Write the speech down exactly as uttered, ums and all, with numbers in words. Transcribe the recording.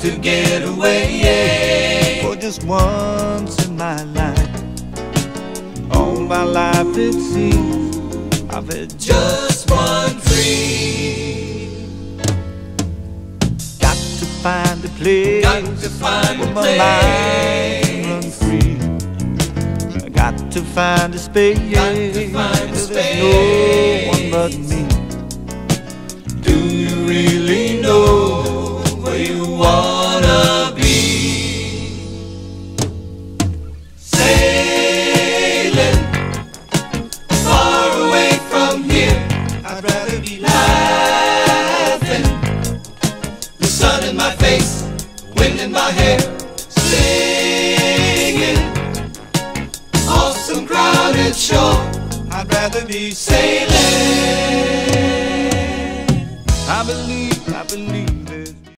to get away. For just once in my life, all my life it seems I've had Just one dream. got to find a place Got to find where a my mind runs free. I got to find a space Got to find a where space. there's no one but me. Do you really know where you wanna be? Sailing far away from here. I'd rather be laughing, the sun in my face, wind in my hair, singing, awesome crowded shore. I'd rather be sailing. I believe, I believe